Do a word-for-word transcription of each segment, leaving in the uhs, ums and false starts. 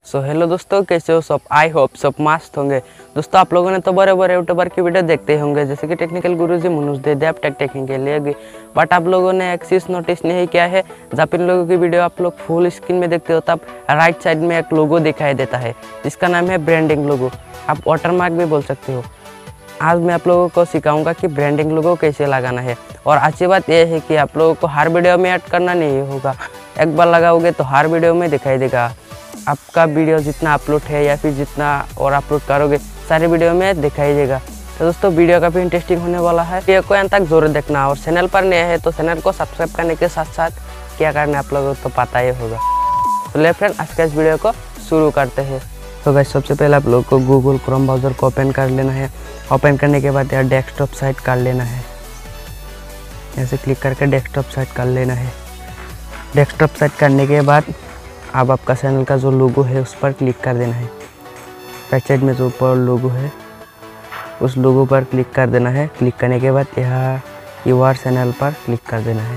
सो so, hello दोस्तों, कैसे हो सब। आई होप सब मस्त होंगे। दोस्तों, आप लोगों ने तो बड़े बड़े यूट्यूबर की वीडियो देखते होंगे, जैसे कि टेक्निकल गुरुजी मनुज दे देव टेक टेकिंग के लिए भी। बट आप लोगों ने एक चीज़ नोटिस नहीं किया है, जब इन लोगों की वीडियो आप लोग फुल स्क्रीन में देखते हो तब राइट साइड में एक लोगो दिखाई देता है, जिसका नाम है ब्रांडिंग लोगो। आप वाटरमार्क भी बोल सकते हो। आज मैं आप लोगों को सिखाऊंगा कि ब्रांडिंग लोगो कैसे लगाना है। और अच्छी बात यह है कि आप लोगों को हर वीडियो में ऐड करना नहीं होगा, एक बार लगाओगे तो हर वीडियो में दिखाई देगा। आपका वीडियो जितना अपलोड है या फिर जितना और अपलोड करोगे सारे वीडियो में दिखाई देगा। तो दोस्तों, वीडियो काफ़ी इंटरेस्टिंग होने वाला है, वीडियो को अंत तक जरूर देखना। और चैनल पर नया है तो चैनल को सब्सक्राइब करने के साथ साथ क्या करना है आप लोगों को तो पता ही होगा। तो ले फ्रेंड, आज के इस वीडियो को शुरू करते हैं। तो गाइस, सबसे पहले आप लोगों को गूगल क्रोम ब्राउज़र को ओपन कर लेना है। ओपन करने के बाद यहाँ डेस्कटॉप साइट कर लेना है। ऐसे क्लिक करके डेस्कटॉप साइट कर लेना है। डेस्कटॉप साइट करने के बाद अब आपका चैनल का जो लोगो है उस पर क्लिक कर देना है। राइट साइड में जो ऊपर लोगो है उस लोगो पर क्लिक कर देना है। क्लिक करने के बाद यहाँ यूआर चैनल पर क्लिक कर देना है।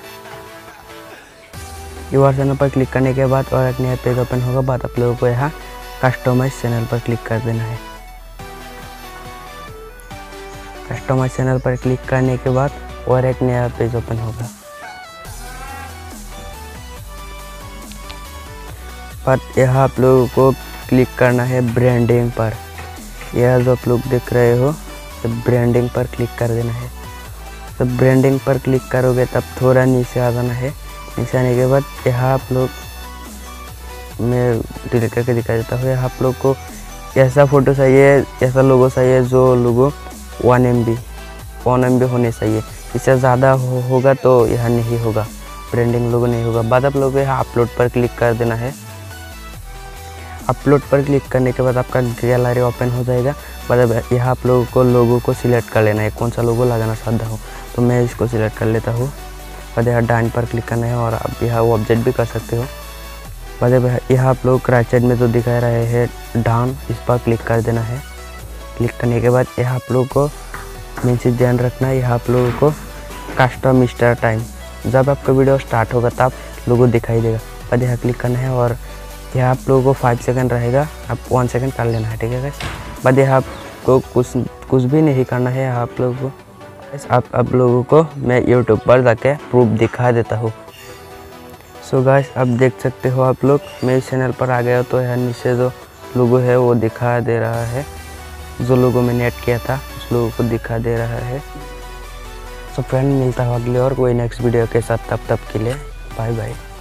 यूआर चैनल पर क्लिक करने के बाद और एक नया पेज ओपन होगा। बाद आप लोगों को यहाँ कस्टमाइज चैनल पर क्लिक कर देना है। कस्टमाइज चैनल पर क्लिक करने के बाद और एक नया पेज ओपन होगा। पर यहाँ आप लोगों को क्लिक करना है ब्रांडिंग पर। यह जो आप लोग देख रहे हो तो ब्रांडिंग पर क्लिक कर देना है। तो ब्रांडिंग पर क्लिक करोगे तब थोड़ा नीचे आ जाना है। नीचे आने के बाद यहाँ आप लोग, मैं डिलीट करके दिखा देता हूँ, यहाँ आप लोग को ऐसा फ़ोटो चाहिए, ऐसा लोगो चाहिए जो logo one M B one M B होने चाहिए। इससे ज़्यादा हो, होगा तो यहाँ नहीं होगा, ब्रांडिंग लोगो नहीं होगा। बाद आप लोग को यहाँ अपलोड पर क्लिक कर देना है। अपलोड पर क्लिक करने के बाद आपका गैलरी ओपन हो जाएगा। बाद यहाँ आप लोगों को लोगो को सिलेक्ट कर लेना है, कौन सा लोगो लगाना चाहता हूँ। तो मैं इसको सिलेक्ट कर लेता हूँ। बाद यहाँ डाउन पर क्लिक करना है और आप यहाँ ऑब्जेक्ट भी कर सकते हो। बाद यहाँ आप लोग राइट साइड में जो दिखा रहे हैं डाउन, इस पर क्लिक कर देना है। क्लिक करने के बाद यहाँ आप लोगों को मेन चीज़ ध्यान रखना है, यहाँ आप लोगों को कस्टम स्टार्ट टाइम, जब आपका वीडियो स्टार्ट होगा तब लोगो दिखाई देगा। बाद यहाँ क्लिक करना है और यहाँ आप लोगों को फाइव सेकंड रहेगा, आप वन सेकंड कर लेना है, ठीक है गाइस। बाद यहाँ आपको कुछ कुछ भी नहीं करना है। आप लोगों को आप आप लोगों को मैं यूट्यूब पर जाके प्रूफ दिखा देता हूँ। सो गाइस, अब देख सकते हो आप लोग, मैं इस चैनल पर आ गया तो यहाँ नीचे जो लोगो है वो दिखा दे रहा है। जो लोगो मैंने ऐड किया था उस लोगों को दिखा दे रहा है। सो फ्रेंड, मिलता है अगले और कोई नेक्स्ट वीडियो के साथ। तब तक के लिए बाय बाय।